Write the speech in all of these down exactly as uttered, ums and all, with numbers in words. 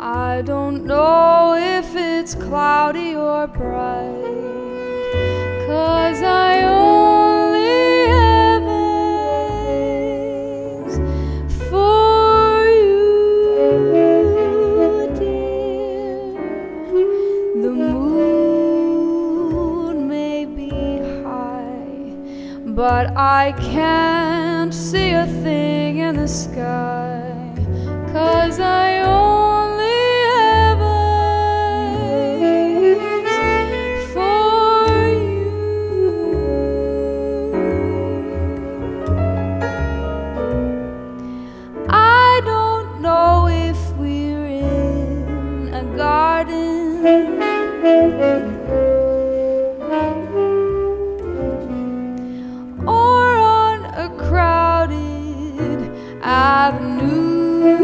I don't know if it's cloudy or bright, 'cause I only have eyes for you, dear. The moon may be high, but I can't see a thing in the sky, 'cause I only or on a crowded avenue.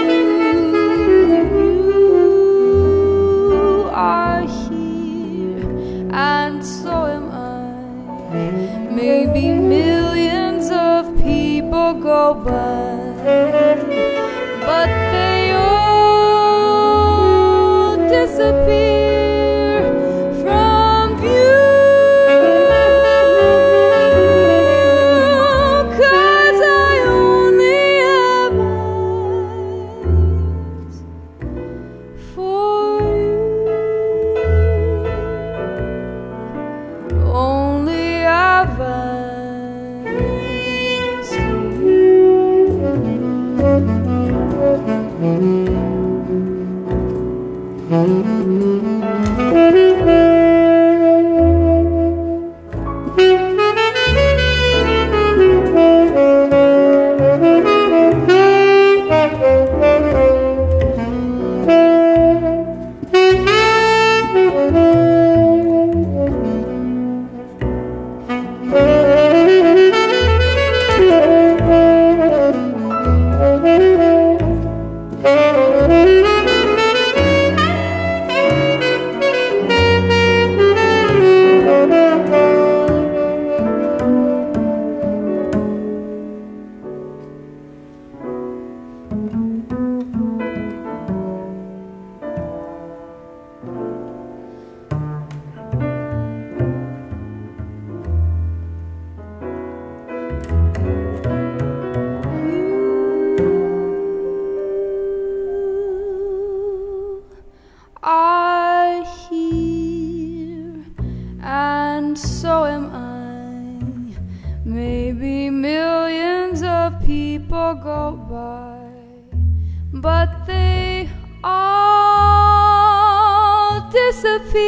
You are here, and so am I. Maybe millions of people go by, but they all disappear. Maybe millions of people go by, but they all disappear.